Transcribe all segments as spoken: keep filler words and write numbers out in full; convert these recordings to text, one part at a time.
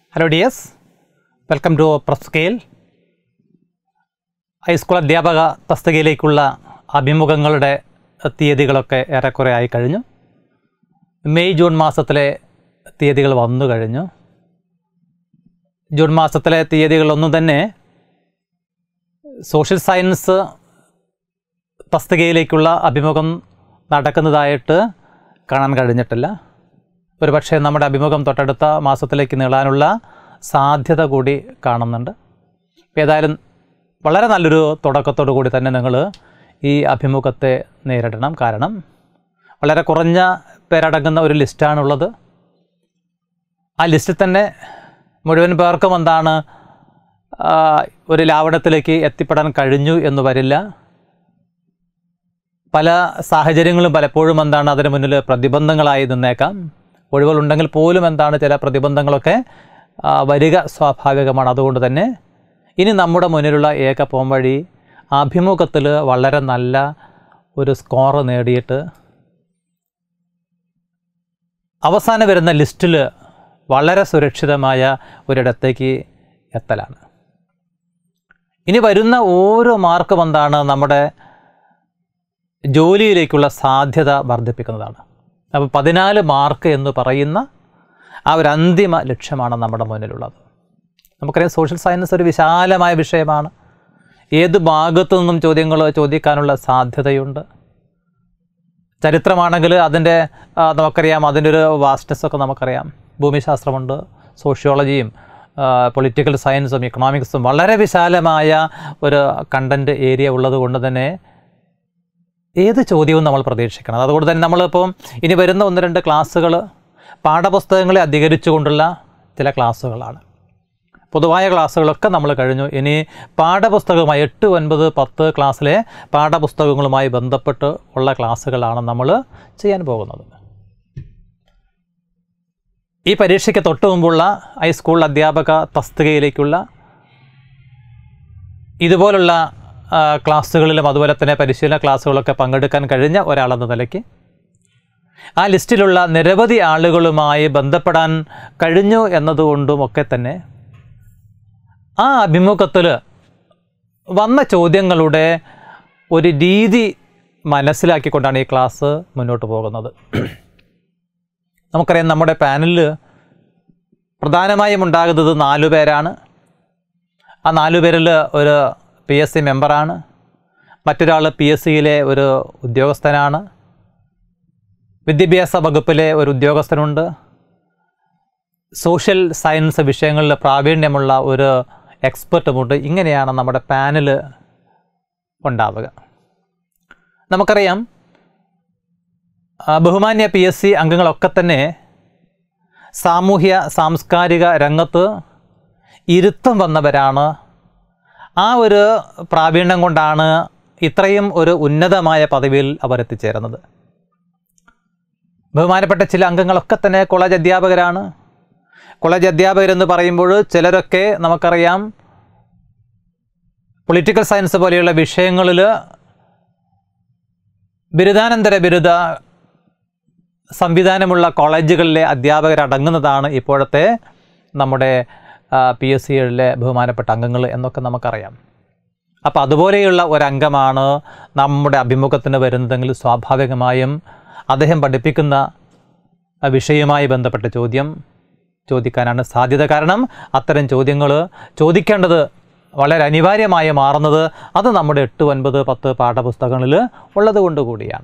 Hello dears, welcome to Prepscale. High school അധ്യാപക തസ്തികയിലേക്കുള്ള അഭിമുഖങ്ങളുടെ തീയതികളൊക്കെ ഏറെക്കുറെ ആയി കഴിഞ്ഞു. മെയ് ജൂൺ മാസത്തിലെ തീയതികൾ വന്നു കഴിഞ്ഞു. ജൂൺ മാസത്തിലെ തീയതികളൊന്നും തന്നെ സോഷ്യൽ സയൻസ് തസ്തികയിലേക്കുള്ള അഭിമുഖം നടക്കുന്നതായിട്ട് കാണാൻ കഴിഞ്ഞിട്ടില്ല. ഒരു പക്ഷേ നമ്മുടെ അഭിമുഖം തൊട്ടടുത്ത മാസത്തിലേക്ക് നീളാനുള്ള സാധ്യത കൂടി കാണുന്നുണ്ട്. ഏതായാലും വളരെ നല്ലൊരു തുടക്കത്തോടു കൂടി തന്നെ നിങ്ങൾ ഈ അഭിമുഖത്തെ നേരിടണം. കാരണം വളരെ കുറഞ്ഞ പേരടങ്ങുന്ന ഒരു ലിസ്റ്റാണുള്ളത്. ആ ലിസ്റ്റിൽ തന്നെ മുഴുവൻ പേർക്കും എന്താണ് ഒരു ലാവണത്തിലേക്ക് എത്തിപ്പെടാൻ കഴിഞ്ഞു എന്ന് വരില്ല. പല സാഹചര്യങ്ങളും പലപ്പോഴും എന്താണ് അതിന് മുന്നിൽ പ്രതിബന്ധങ്ങളായി നിന്നേക്കാം. ഒഴിവുകളുണ്ടെങ്കിൽ പോലും എന്താണ് ചില പ്രതിബന്ധങ്ങളൊക്കെ വരിക സ്വാഭാവികമാണ്. അതുകൊണ്ട് തന്നെ ഇനി നമ്മുടെ മുന്നിലുള്ള ഏക പോംവഴി അഭിമുഖത്തിൽ വളരെ നല്ല ഒരു സ്കോർ നേടിയിട്ട് അവസാനം വരുന്ന ലിസ്റ്റിൽ വളരെ സുരക്ഷിതമായ ഒരിടത്തേക്ക് എത്തലാണ്. ഇനി വരുന്ന ഓരോ മാർക്കും എന്താണ് നമ്മുടെ ജോലിയിലേക്കുള്ള സാധ്യത വർദ്ധിപ്പിക്കുന്നതാണ്. അപ്പോൾ പതിനാല് മാർക്ക് എന്ന് പറയുന്ന ആ ഒരു അന്തിമ ലക്ഷ്യമാണ് നമ്മുടെ മുന്നിലുള്ളത്. നമുക്കറിയാം സോഷ്യൽ സയൻസ് ഒരു വിശാലമായ വിഷയമാണ്. ഏത് ഭാഗത്തു നിന്നും ചോദ്യങ്ങൾ ചോദിക്കാനുള്ള സാധ്യതയുണ്ട്. ചരിത്രമാണെങ്കിൽ അതിൻ്റെ നമുക്കറിയാം അതിൻ്റെ ഒരു വാസ്റ്റ്നെസ്സൊക്കെ നമുക്കറിയാം. ഭൂമിശാസ്ത്രമുണ്ട്, സോഷ്യോളജിയും പൊളിറ്റിക്കൽ സയൻസും ഇക്കണോമിക്സും വളരെ വിശാലമായ ഒരു കണ്ടൻറ്റ് ഏരിയ ഉള്ളത് കൊണ്ട് തന്നെ ഏത് ചോദ്യവും നമ്മൾ പ്രതീക്ഷിക്കണം. അതുകൊണ്ട് തന്നെ നമ്മളിപ്പോൾ ഇനി വരുന്ന ഒന്ന് രണ്ട് ക്ലാസ്സുകൾ പാഠപുസ്തകങ്ങളെ അധികരിച്ചുകൊണ്ടുള്ള ചില ക്ലാസ്സുകളാണ്. പൊതുവായ ക്ലാസ്സുകളൊക്കെ നമ്മൾ കഴിഞ്ഞു. ഇനി പാഠപുസ്തകവുമായി എട്ട് ഒൻപത് പത്ത് ക്ലാസ്സിലെ പാഠപുസ്തകങ്ങളുമായി ബന്ധപ്പെട്ട് ഉള്ള ക്ലാസ്സുകളാണ് നമ്മൾ ചെയ്യാൻ പോകുന്നത്. ഈ പരീക്ഷയ്ക്ക് തൊട്ട് മുമ്പുള്ള ഹൈസ്കൂൾ അധ്യാപക തസ്തികയിലേക്കുള്ള ഇതുപോലുള്ള ക്ലാസ്സുകളിലും അതുപോലെ തന്നെ പരിശീലന ക്ലാസ്സുകളൊക്കെ പങ്കെടുക്കാൻ കഴിഞ്ഞ ഒരാളെന്ന നിലയ്ക്ക് ആ ലിസ്റ്റിലുള്ള നിരവധി ആളുകളുമായി ബന്ധപ്പെടാൻ കഴിഞ്ഞു എന്നതുകൊണ്ടുമൊക്കെ തന്നെ ആ അഭിമുഖത്തിൽ വന്ന ചോദ്യങ്ങളുടെ ഒരു രീതി മനസ്സിലാക്കിക്കൊണ്ടാണ് ഈ ക്ലാസ് മുന്നോട്ട് പോകുന്നത്. നമുക്കറിയാം നമ്മുടെ പാനലിൽ പ്രധാനമായും ഉണ്ടാകുന്നത് നാലു പേരാണ്. ആ നാലു പേരിൽ ഒരു പി എസ് സി മെമ്പറാണ്, മറ്റൊരാൾ പി എസ് സിയിലെ ഒരു ഉദ്യോഗസ്ഥനാണ്, വിദ്യാഭ്യാസ വകുപ്പിലെ ഒരു ഉദ്യോഗസ്ഥനുണ്ട്, സോഷ്യൽ സയൻസ് വിഷയങ്ങളിൽ പ്രാവീണ്യമുള്ള ഒരു എക്സ്പെർട്ടുമുണ്ട്. ഇങ്ങനെയാണ് നമ്മുടെ പാനൽ ഉണ്ടാവുക. നമുക്കറിയാം ബഹുമാന്യ പി എസ് സി അംഗങ്ങളൊക്കെ തന്നെ സാമൂഹ്യ സാംസ്കാരിക രംഗത്ത് ഇരുത്തം വന്നവരാണ്. ആ ഒരു പ്രാവീണ്യം കൊണ്ടാണ് ഇത്രയും ഒരു ഉന്നതമായ പദവിയിൽ അവർ എത്തിച്ചേരുന്നത്. ബഹുമാനപ്പെട്ട ചില അംഗങ്ങളൊക്കെ തന്നെ കോളേജ് അധ്യാപകരാണ്. കോളേജ് അധ്യാപകരെന്ന് പറയുമ്പോൾ ചിലരൊക്കെ നമുക്കറിയാം പൊളിറ്റിക്കൽ സയൻസ് പോലെയുള്ള വിഷയങ്ങളിൽ ബിരുദാനന്തര ബിരുദ സംവിധാനമുള്ള കോളേജുകളിലെ അധ്യാപകരടങ്ങുന്നതാണ് ഇപ്പോഴത്തെ നമ്മുടെ പി എസ് സികളിലെ ബഹുമാനപ്പെട്ട അംഗങ്ങൾ എന്നൊക്കെ നമുക്കറിയാം. അപ്പോൾ അതുപോലെയുള്ള ഒരംഗമാണ് നമ്മുടെ അഭിമുഖത്തിന് വരുന്നതെങ്കിൽ സ്വാഭാവികമായും അദ്ദേഹം പഠിപ്പിക്കുന്ന വിഷയവുമായി ബന്ധപ്പെട്ട ചോദ്യം ചോദിക്കാനാണ് സാധ്യത. കാരണം അത്തരം ചോദ്യങ്ങൾ ചോദിക്കേണ്ടത് വളരെ അനിവാര്യമായി മാറുന്നത് അത് നമ്മുടെ എട്ട് ഒൻപത് പത്ത് പാഠപുസ്തകങ്ങളിൽ ഉള്ളത് കൊണ്ട് കൂടിയാണ്.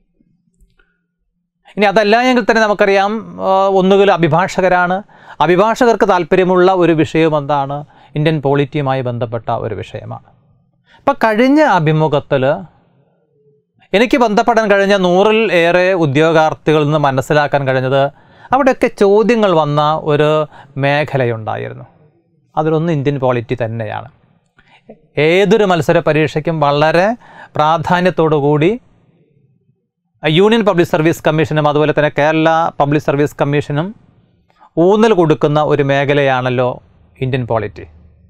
ഇനി അതല്ല എങ്കിൽ തന്നെ നമുക്കറിയാം ഒന്നുകിൽ അഭിഭാഷകരാണ്. അഭിഭാഷകർക്ക് താല്പര്യമുള്ള ഒരു വിഷയം എന്താണ്? ഇന്ത്യൻ പോളിറ്റിയുമായി ബന്ധപ്പെട്ട ഒരു വിഷയമാണ്. ഇപ്പം കഴിഞ്ഞ അഭിമുഖത്തിൽ എനിക്ക് ബന്ധപ്പെടാൻ കഴിഞ്ഞ നൂറിൽ ഏറെ ഉദ്യോഗാർത്ഥികളിൽ നിന്ന് മനസ്സിലാക്കാൻ കഴിഞ്ഞത് അവിടെയൊക്കെ ചോദ്യങ്ങൾ വന്ന ഒരു മേഖലയുണ്ടായിരുന്നു. അതിലൊന്ന് ഇന്ത്യൻ പോളിറ്റി തന്നെയാണ്. ഏതൊരു മത്സര പരീക്ഷയ്ക്കും വളരെ പ്രാധാന്യത്തോടു കൂടി യൂണിയൻ പബ്ലിക് സർവീസ് കമ്മീഷനും അതുപോലെ തന്നെ കേരള പബ്ലിക് സർവീസ് കമ്മീഷനും ഊന്നൽ കൊടുക്കുന്ന ഒരു മേഖലയാണല്ലോ ഇന്ത്യൻ പോളിറ്റി.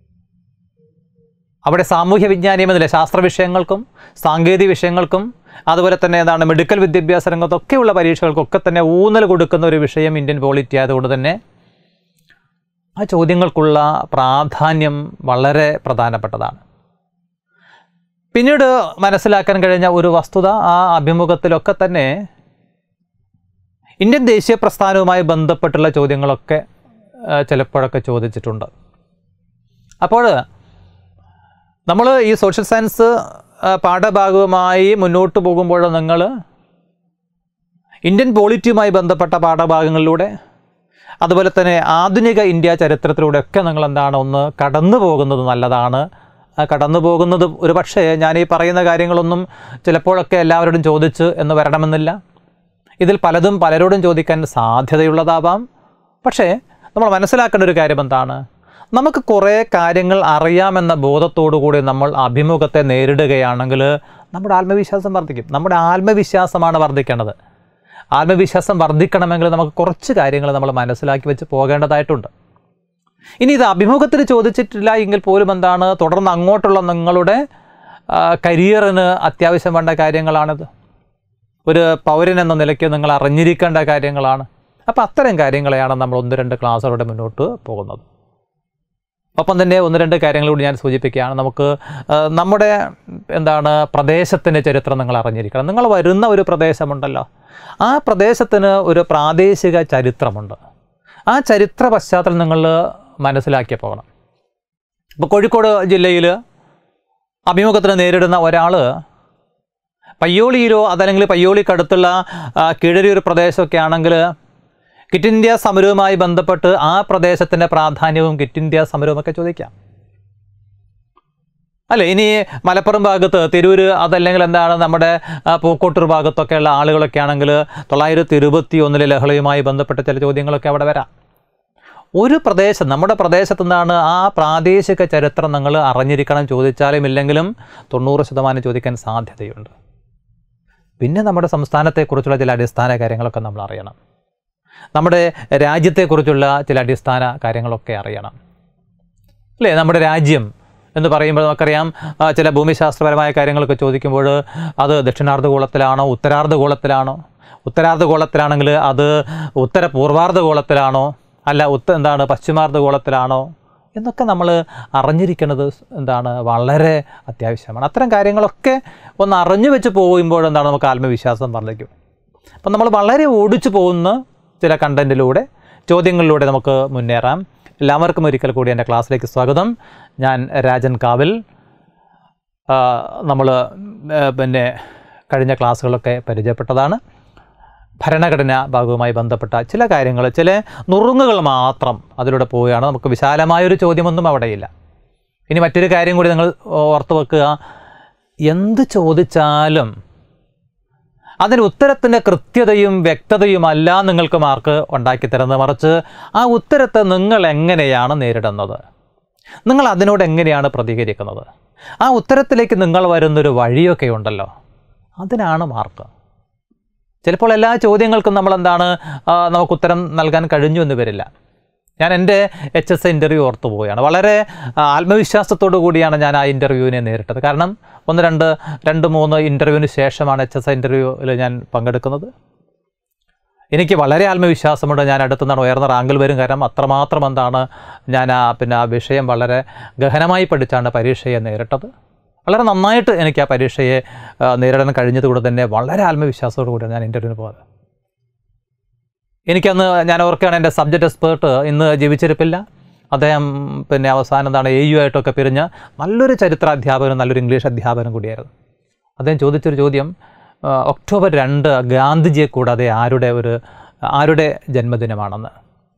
അവിടെ സാമൂഹ്യ വിജ്ഞാനം എന്നതിലെ ശാസ്ത്ര വിഷയങ്ങൾക്കും സാങ്കേതിക വിഷയങ്ങൾക്കും അതുപോലെ തന്നെ എന്താണ് മെഡിക്കൽ വിദ്യാഭ്യാസ രംഗത്തൊക്കെയുള്ള പരീക്ഷകൾക്കൊക്കെ തന്നെ ഊന്നൽ കൊടുക്കുന്ന ഒരു വിഷയം ഇന്ത്യൻ പോളിറ്റി ആയതുകൊണ്ട് തന്നെ ആ ചോദ്യങ്ങൾക്കുള്ള പ്രാധാന്യം വളരെ പ്രധാനപ്പെട്ടതാണ്. പിന്നീട് മനസ്സിലാക്കാൻ കഴിഞ്ഞ ഒരു വസ്തുത, ആ അഭിമുഖത്തിലൊക്കെ തന്നെ ഇന്ത്യൻ ദേശീയ പ്രസ്ഥാനവുമായി ബന്ധപ്പെട്ടുള്ള ചോദ്യങ്ങളൊക്കെ ചിലപ്പോഴൊക്കെ ചോദിച്ചിട്ടുണ്ട്. അപ്പോൾ നമ്മൾ ഈ സോഷ്യൽ സയൻസ് പാഠഭാഗവുമായി മുന്നോട്ട് പോകുമ്പോൾ നിങ്ങൾ ഇന്ത്യൻ പോളിറ്റിയുമായി ബന്ധപ്പെട്ട പാഠഭാഗങ്ങളിലൂടെ, അതുപോലെ തന്നെ ആധുനിക ഇന്ത്യ ചരിത്രത്തിലൂടെയൊക്കെ നിങ്ങൾ എന്താണ് ഒന്ന് കടന്നു പോകുന്നത് നല്ലതാണ്. കടന്നു പോകുന്നത് ഒരു പക്ഷേ ഞാൻ ഈ പറയുന്ന കാര്യങ്ങളൊന്നും ചിലപ്പോഴൊക്കെ എല്ലാവരോടും ചോദിച്ച് എന്ന് വരണമെന്നില്ല. ഇതിൽ പലതും പലരോടും ചോദിക്കാൻ സാധ്യതയുള്ളതാവാം. പക്ഷേ നമ്മൾ മനസ്സിലാക്കേണ്ട ഒരു കാര്യം എന്താണ്, നമുക്ക് കുറേ കാര്യങ്ങൾ അറിയാമെന്ന ബോധത്തോടു കൂടി നമ്മൾ അഭിമുഖത്തെ നേരിടുകയാണെങ്കിൽ നമ്മുടെ ആത്മവിശ്വാസം വർദ്ധിക്കും. നമ്മുടെ ആത്മവിശ്വാസമാണ് വർദ്ധിക്കേണ്ടത്. ആത്മവിശ്വാസം വർദ്ധിക്കണമെങ്കിൽ നമുക്ക് കുറച്ച് കാര്യങ്ങൾ നമ്മൾ മനസ്സിലാക്കി വെച്ച് പോകേണ്ടതായിട്ടുണ്ട്. ഇനി ഇത് അഭിമുഖത്തിൽ ചോദിച്ചിട്ടില്ല എങ്കിൽ പോലും എന്താണ്, തുടർന്ന് അങ്ങോട്ടുള്ള നിങ്ങളുടെ കരിയറിന് അത്യാവശ്യം വേണ്ട കാര്യങ്ങളാണിത്. ഒരു പൗരൻ എന്ന നിലയ്ക്ക് നിങ്ങൾ അറിഞ്ഞിരിക്കേണ്ട കാര്യങ്ങളാണ്. അപ്പോൾ അത്തരം കാര്യങ്ങളെയാണ് നമ്മൾ ഒന്ന് രണ്ട് ക്ലാസ്സുകളുടെ മുന്നോട്ട് പോകുന്നത്. ഒപ്പം തന്നെ ഒന്ന് രണ്ട് കാര്യങ്ങളോട് ഞാൻ സൂചിപ്പിക്കുകയാണ്. നമുക്ക് നമ്മുടെ എന്താണ് പ്രദേശത്തിൻ്റെ ചരിത്രം നിങ്ങൾ അറിഞ്ഞിരിക്കണം. നിങ്ങൾ വരുന്ന ഒരു പ്രദേശമുണ്ടല്ലോ, ആ പ്രദേശത്തിന് ഒരു പ്രാദേശിക ചരിത്രമുണ്ട്. ആ ചരിത്ര പശ്ചാത്തലം നിങ്ങൾ മനസ്സിലാക്കിയ പോകണം. ഇപ്പോൾ കോഴിക്കോട് ജില്ലയിൽ അഭിമുഖത്തിന് നേരിടുന്ന ഒരാൾ പയ്യോളിയിലോ അതല്ലെങ്കിൽ പയ്യോളിക്കടുത്തുള്ള കീഴരിയൂർ പ്രദേശമൊക്കെ ആണെങ്കിൽ ക്വിറ്റ് ഇന്ത്യ സമരവുമായി ബന്ധപ്പെട്ട് ആ പ്രദേശത്തിൻ്റെ പ്രാധാന്യവും ക്വിറ്റ് ഇന്ത്യ സമരവുമൊക്കെ ചോദിക്കാം അല്ലേ. ഇനി മലപ്പുറം ഭാഗത്ത് തിരൂർ അതല്ലെങ്കിൽ എന്താണ് നമ്മുടെ പൂക്കോട്ടൂർ ഭാഗത്തൊക്കെയുള്ള ആളുകളൊക്കെ ആണെങ്കിൽ തൊള്ളായിരത്തി ഇരുപത്തി ഒന്നിലെ ലഹളയുമായി ബന്ധപ്പെട്ട ചില ചോദ്യങ്ങളൊക്കെ അവിടെ വരാം. ഒരു പ്രദേശം, നമ്മുടെ പ്രദേശത്തു നിന്നാണ് ആ പ്രാദേശിക ചരിത്രം നിങ്ങൾ അറിഞ്ഞിരിക്കണം. ചോദിച്ചാലും ഇല്ലെങ്കിലും തൊണ്ണൂറ് ശതമാനം ചോദിക്കാൻ സാധ്യതയുണ്ട്. പിന്നെ നമ്മുടെ സംസ്ഥാനത്തെക്കുറിച്ചുള്ള ചില അടിസ്ഥാന കാര്യങ്ങളൊക്കെ നമ്മൾ അറിയണം. നമ്മുടെ രാജ്യത്തെക്കുറിച്ചുള്ള ചില അടിസ്ഥാന കാര്യങ്ങളൊക്കെ അറിയണം അല്ലേ. നമ്മുടെ രാജ്യം എന്ന് പറയുമ്പോൾ നമുക്കറിയാം ചില ഭൂമിശാസ്ത്രപരമായ കാര്യങ്ങളൊക്കെ ചോദിക്കുമ്പോൾ അത് ദക്ഷിണാർദ്ധഗോളത്തിലാണോ ഉത്തരാർദ്ധഗോളത്തിലാണോ, ഉത്തരാർദ്ധഗോളത്തിലാണെങ്കിൽ അത് ഉത്തര പൂർവാർദ്ധഗോളത്തിലാണോ അല്ല ഉത്ത എന്താണ് പശ്ചിമാർദ്ധഗോളത്തിലാണോ എന്നൊക്കെ നമ്മൾ അറിഞ്ഞിരിക്കുന്നത് എന്താണ് വളരെ അത്യാവശ്യമാണ്. അത്തരം കാര്യങ്ങളൊക്കെ ഒന്ന് അറിഞ്ഞു വെച്ച് പോകുമ്പോൾ എന്താണ് നമുക്ക് ആത്മവിശ്വാസം വർദ്ധിക്കും. അപ്പം നമ്മൾ വളരെ ഓടിച്ചു പോകുന്ന ചില കണ്ടൻറ്റിലൂടെ ചോദ്യങ്ങളിലൂടെ നമുക്ക് മുന്നേറാം. എല്ലാവർക്കും ഒരിക്കൽ കൂടി എൻ്റെ ക്ലാസ്സിലേക്ക് സ്വാഗതം. ഞാൻ രാജൻ കാവിൽ. നമ്മൾ പിന്നെ കഴിഞ്ഞ ക്ലാസ്സുകളൊക്കെ പരിചയപ്പെട്ടതാണ്. ഭരണഘടന ഭാഗവുമായി ബന്ധപ്പെട്ട ചില കാര്യങ്ങൾ, ചില നുറുങ്ങുകൾ മാത്രം അതിലൂടെ പോവുകയാണ്. നമുക്ക് വിശാലമായൊരു ചോദ്യമൊന്നും അവിടെയില്ല. ഇനി മറ്റൊരു കാര്യം കൂടി നിങ്ങൾ ഓർത്ത് വെക്കുക, എന്ത് ചോദിച്ചാലും അതിന് ഉത്തരത്തിൻ്റെ കൃത്യതയും വ്യക്തതയുമല്ല നിങ്ങൾക്ക് മാർക്ക് ഉണ്ടാക്കിത്തരുന്നത്. മറിച്ച് ആ ഉത്തരത്തെ നിങ്ങൾ എങ്ങനെയാണ് നേരിടുന്നത്, നിങ്ങൾ അതിനോട് എങ്ങനെയാണ് പ്രതികരിക്കുന്നത്, ആ ഉത്തരത്തിലേക്ക് നിങ്ങൾ വരുന്നൊരു വഴിയൊക്കെ ഉണ്ടല്ലോ, അതിനാണ് മാർക്ക്. ചിലപ്പോൾ എല്ലാ ചോദ്യങ്ങൾക്കും നമ്മളെന്താണ് നമുക്ക് ഉത്തരം നൽകാൻ കഴിഞ്ഞു എന്ന് വരില്ല. ഞാൻ എൻ്റെ എച്ച് എസ് ഇൻ്റർവ്യൂ ഓർത്തു പോവുകയാണ്. വളരെ ആത്മവിശ്വാസത്തോടു കൂടിയാണ് ഞാൻ ആ ഇൻ്റർവ്യൂവിനെ നേരിട്ടത്. കാരണം ഒന്ന് രണ്ട് രണ്ട് മൂന്ന് ഇൻ്റർവ്യൂവിന് ശേഷമാണ് എച്ച് എസ് ഇൻ്റർവ്യൂവിൽ ഞാൻ പങ്കെടുക്കുന്നത്. എനിക്ക് വളരെ ആത്മവിശ്വാസമുണ്ട്, ഞാൻ അടുത്തുനിന്നാണ് ഉയർന്ന റാങ്കിൽ വരും. കാരണം അത്രമാത്രം എന്താണ് ഞാൻ ആ പിന്നെ ആ വിഷയം വളരെ ഗഹനമായി പഠിച്ചാണ് പരീക്ഷയെ നേരിട്ടത്. വളരെ നന്നായിട്ട് എനിക്ക് ആ പരീക്ഷയെ നേരിടാൻ കഴിഞ്ഞതുകൊണ്ട് തന്നെ വളരെ ആത്മവിശ്വാസത്തോടു കൂടിയാണ് ഞാൻ ഇൻ്റർവ്യൂവിന് പോയത്. എനിക്കന്ന് ഞാൻ ഓർക്കുകയാണ്, എൻ്റെ സബ്ജക്റ്റ് എക്സ്പേർട്ട് ഇന്ന് ജീവിച്ചിരിപ്പില്ല. അദ്ദേഹം പിന്നെ അവസാനം എന്താണ് എ യു ആയിട്ടൊക്കെ പിരിഞ്ഞ് നല്ലൊരു ചരിത്രാധ്യാപകനും നല്ലൊരു ഇംഗ്ലീഷ് അധ്യാപകനും കൂടിയായിരുന്നു. അദ്ദേഹം ചോദിച്ചൊരു ചോദ്യം, ഒക്ടോബർ രണ്ട് ഗാന്ധിജിയെ കൂടാതെ ആരുടെ ഒരു ആരുടെ ജന്മദിനമാണെന്ന്.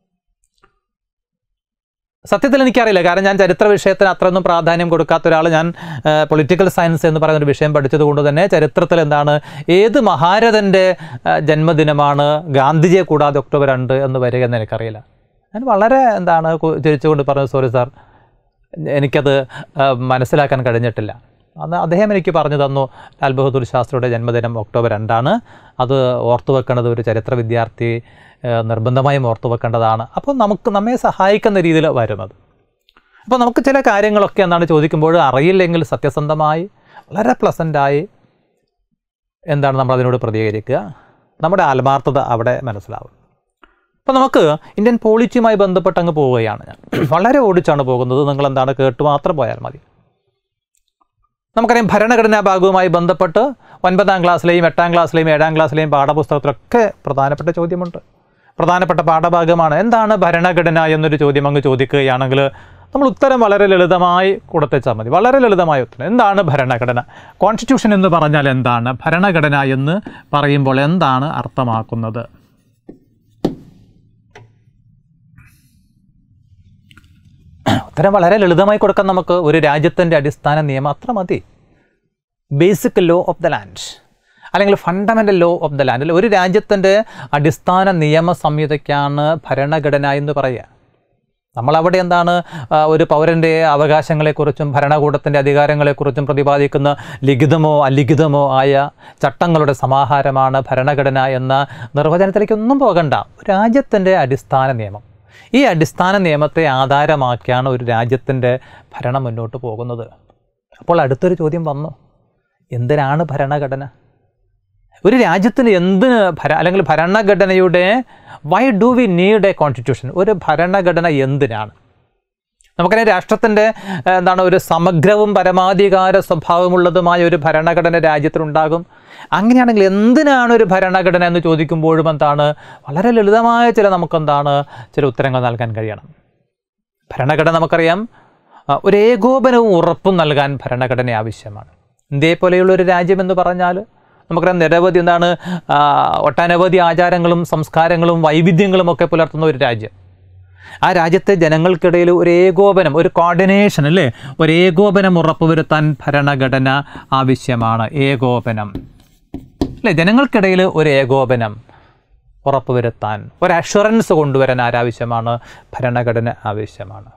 സത്യത്തിൽ എനിക്കറിയില്ല, കാരണം ഞാൻ ചരിത്ര വിഷയത്തിന് അത്രയൊന്നും പ്രാധാന്യം കൊടുക്കാത്ത ഒരാൾ. ഞാൻ പൊളിറ്റിക്കൽ സയൻസ് എന്ന് പറയുന്നൊരു വിഷയം പഠിച്ചതുകൊണ്ട് തന്നെ ചരിത്രത്തിൽ എന്താണ് ഏത് മഹാരഥൻ്റെ ജന്മദിനമാണ് ഗാന്ധിജിയെ കൂടാതെ ഒക്ടോബർ രണ്ട് എന്ന് വരിക എന്ന് എനിക്കറിയില്ല. ഞാൻ വളരെ എന്താണ് ചിരിച്ചുകൊണ്ട് പറഞ്ഞു, സോറി സാർ, എനിക്കത് മനസ്സിലാക്കാൻ കഴിഞ്ഞിട്ടില്ല. അന്ന് അദ്ദേഹം എനിക്ക് പറഞ്ഞു തന്നു, ലാൽ ബഹദൂർ ശാസ്ത്രിയുടെ ജന്മദിനം ഒക്ടോബർ രണ്ടാണ്. അത് ഓർത്തു വെക്കേണ്ടത് ഒരു ചരിത്ര വിദ്യാർത്ഥി നിർബന്ധമായും ഓർത്തു വെക്കേണ്ടതാണ്. അപ്പോൾ നമുക്ക് നമ്മെ സഹായിക്കുന്ന രീതിയിൽ വരുന്നത്. അപ്പോൾ നമുക്ക് ചില കാര്യങ്ങളൊക്കെ എന്താണ് ചോദിക്കുമ്പോൾ അറിയില്ലെങ്കിൽ സത്യസന്ധമായി വളരെ പ്ലസൻ്റായി എന്താണ് നമ്മളതിനോട് പ്രതികരിക്കുക. നമ്മുടെ ആത്മാർത്ഥത അവിടെ മനസ്സിലാവും. അപ്പോൾ നമുക്ക് ഇന്ത്യൻ പോളിറ്റിയുമായി ബന്ധപ്പെട്ട് അങ്ങ് പോവുകയാണ് ഞാൻ. വളരെ ഓടിച്ചാണ് പോകുന്നത്, നിങ്ങളെന്താണ് കേട്ട് മാത്രം പോയാൽ മതി. നമുക്കറിയാം ഭരണഘടനാ ഭാഗവുമായി ബന്ധപ്പെട്ട് ഒൻപതാം ക്ലാസ്സിലെയും എട്ടാം ക്ലാസ്സിലെയും ഏഴാം ക്ലാസ്സിലെയും പാഠപുസ്തകത്തിലൊക്കെ പ്രധാനപ്പെട്ട ചോദ്യമുണ്ട്. പ്രധാനപ്പെട്ട പാഠഭാഗമാണ് എന്താണ് ഭരണഘടന എന്നൊരു ചോദ്യം അങ്ങ് ചോദിക്കുകയാണെങ്കിൽ നമ്മൾ ഉത്തരം വളരെ ലളിതമായി കൊടുത്തേച്ചാൽ മതി. വളരെ ലളിതമായ ഉത്തരം. എന്താണ് ഭരണഘടന? കോൺസ്റ്റിറ്റ്യൂഷൻ എന്ന് പറഞ്ഞാൽ എന്താണ്? ഭരണഘടന എന്ന് പറയുമ്പോൾ എന്താണ് അർത്ഥമാക്കുന്നത്? ഉത്തരം വളരെ ലളിതമായി കൊടുക്കാൻ നമുക്ക് ഒരു രാജ്യത്തിൻ്റെ അടിസ്ഥാന നിയമം അത്ര മതി. Basic law of the land അല്ലെങ്കിൽ fundamental law of the land. ഒരു രാജ്യത്തിൻ്റെ അടിസ്ഥാന നിയമ സംഹിതയ്ക്കാണ് ഭരണഘടന എന്ന് പറയുക. നമ്മളവിടെ എന്താണ് ഒരു പൗരൻ്റെ അവകാശങ്ങളെക്കുറിച്ചും ഭരണകൂടത്തിൻ്റെ അധികാരങ്ങളെക്കുറിച്ചും പ്രതിപാദിക്കുന്ന ലിഖിതമോ അലിഖിതമോ ആയ ചട്ടങ്ങളുടെ സമാഹാരമാണ് ഭരണഘടന എന്ന നിർവചനത്തിലേക്കൊന്നും പോകണ്ട. രാജ്യത്തിൻ്റെ അടിസ്ഥാന നിയമം, ഈ അടിസ്ഥാന നിയമത്തെ ആധാരമാക്കിയാണ് ഒരു രാജ്യത്തിൻ്റെ ഭരണം മുന്നോട്ട് പോകുന്നത്. അപ്പോൾ അടുത്തൊരു ചോദ്യം വന്നു, എന്തിനാണ് ഭരണഘടന? ഒരു രാജ്യത്തിന് എന്തിന് ഭര അല്ലെങ്കിൽ ഭരണഘടനയുടെ why do we need a constitution? ഒരു ഭരണഘടന എന്തിനാണ്? നമുക്കറിയാം രാഷ്ട്രത്തിൻ്റെ എന്താണ് ഒരു സമഗ്രവും പരമാധികാര സ്വഭാവമുള്ളതുമായ ഒരു ഭരണഘടന രാജ്യത്തിനുണ്ടാകും. അങ്ങനെയാണെങ്കിൽ എന്തിനാണ് ഒരു ഭരണഘടന എന്ന് ചോദിക്കുമ്പോഴും എന്താണ് വളരെ ലളിതമായ ചില നമുക്കെന്താണ് ചില ഉത്തരങ്ങൾ നൽകാൻ കഴിയണം. ഭരണഘടന നമുക്കറിയാം ഒരു ഏകോപനവും ഉറപ്പും നൽകാൻ ഭരണഘടന ആവശ്യമാണ്. ഇന്ത്യയെ പോലെയുള്ള ഒരു രാജ്യമെന്ന് പറഞ്ഞാൽ നമുക്കറിയാം നിരവധി എന്താണ് ഒട്ടനവധി ആചാരങ്ങളും സംസ്കാരങ്ങളും വൈവിധ്യങ്ങളും ഒക്കെ പുലർത്തുന്ന ഒരു രാജ്യം. ആ രാജ്യത്തെ ജനങ്ങൾക്കിടയിൽ ഒരു ഏകോപനം, ഒരു കോർഡിനേഷൻ അല്ലേ, ഒരു ഏകോപനം ഉറപ്പുവരുത്താൻ ഭരണഘടന ആവശ്യമാണ്. ഏകോപനം അല്ലേ, ജനങ്ങൾക്കിടയിൽ ഒരു ഏകോപനം ഉറപ്പുവരുത്താൻ, ഒരു അഷുറൻസ് കൊണ്ടുവരാൻ ആരാവശ്യമാണ്? ഭരണഘടന ആവശ്യമാണ്.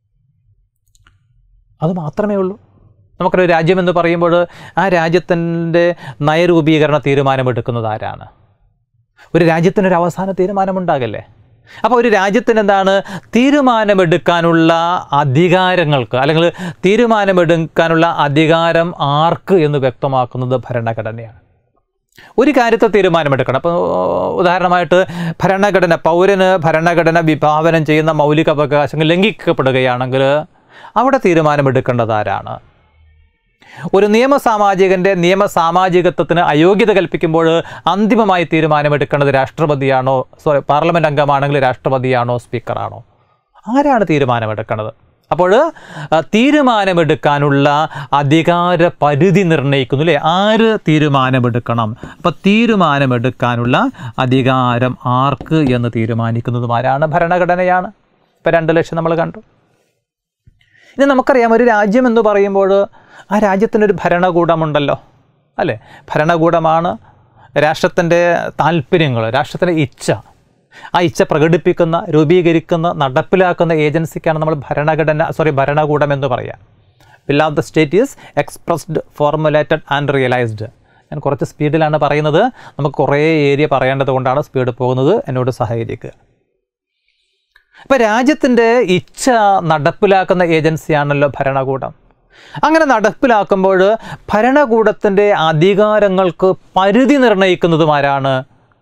അത് മാത്രമേ ഉള്ളൂ. നമുക്കൊരു രാജ്യമെന്ന് പറയുമ്പോൾ ആ രാജ്യത്തിൻ്റെ നയരൂപീകരണ തീരുമാനമെടുക്കുന്നത് ആരാണ്? ഒരു രാജ്യത്തിനൊരു അവസാന തീരുമാനമുണ്ടാകല്ലേ? അപ്പോൾ ഒരു രാജ്യത്തിന് എന്താണ് തീരുമാനമെടുക്കാനുള്ള അധികാരങ്ങൾക്ക് അല്ലെങ്കിൽ തീരുമാനമെടുക്കാനുള്ള അധികാരം ആർക്ക് എന്ന് വ്യക്തമാക്കുന്നത് ഭരണഘടനയാണ്. ഒരു കാര്യത്തെ തീരുമാനമെടുക്കണം. അപ്പോൾ ഉദാഹരണമായിട്ട് ഭരണഘടന പൗരന് ഭരണഘടന വിഭാവനം ചെയ്യുന്ന മൗലിക അവകാശങ്ങൾ ലംഘിക്കപ്പെടുകയാണെങ്കിൽ അവിടെ തീരുമാനമെടുക്കേണ്ടത് ആരാണ്? ഒരു നിയമസാമാജികൻ്റെ നിയമസാമാജികത്വത്തിന് അയോഗ്യത കൽപ്പിക്കുമ്പോൾ അന്തിമമായി തീരുമാനമെടുക്കേണ്ടത് രാഷ്ട്രപതിയാണോ, സോറി പാർലമെൻറ്റ് അംഗമാണെങ്കിൽ രാഷ്ട്രപതിയാണോ, സ്പീക്കറാണോ? ആരാണ് തീരുമാനമെടുക്കേണ്ടത്? അപ്പോൾ തീരുമാനമെടുക്കാനുള്ള അധികാര പരിധി നിർണ്ണയിക്കുന്നു അല്ലേ, ആര് തീരുമാനമെടുക്കണം? അപ്പോൾ തീരുമാനമെടുക്കാനുള്ള അധികാരം ആർക്ക് എന്ന് തീരുമാനിക്കുന്നതും ആരാണ്? ഭരണഘടനയാണ്. ഇപ്പോൾ രണ്ട് ലക്ഷം നമ്മൾ കണ്ടു. ഇനി നമുക്കറിയാം ഒരു രാജ്യം എന്ന് പറയുമ്പോൾ ആ രാജ്യത്തിനൊരു ഭരണകൂടമുണ്ടല്ലോ അല്ലേ. ഭരണകൂടമാണ് രാഷ്ട്രത്തിൻ്റെ താല്പര്യങ്ങൾ, രാഷ്ട്രത്തിൻ്റെ ഇച്ഛ, ആ ഇച്ഛ പ്രകടിപ്പിക്കുന്ന, രൂപീകരിക്കുന്ന, നടപ്പിലാക്കുന്ന ഏജൻസിക്കാണ് നമ്മൾ ഭരണഘടന സോറി ഭരണകൂടം എന്ന് പറയുക. Will of the state is expressed, formulated and realised. ഞാൻ കുറച്ച് സ്പീഡിലാണ് പറയുന്നത്, നമുക്ക് കുറേ ഏരിയ പറയേണ്ടത് കൊണ്ടാണ് സ്പീഡ് പോകുന്നത്, എന്നോട് സഹകരിക്കുക. ഇപ്പോൾ രാജ്യത്തിൻ്റെ ഇച്ഛ നടപ്പിലാക്കുന്ന ഏജൻസിയാണല്ലോ ഭരണകൂടം. അങ്ങനെ നടപ്പിലാക്കുമ്പോൾ ഭരണകൂടത്തിൻ്റെ അധികാരങ്ങൾക്ക് പരിധി നിർണ്ണയിക്കുന്നതും ആരാണ്?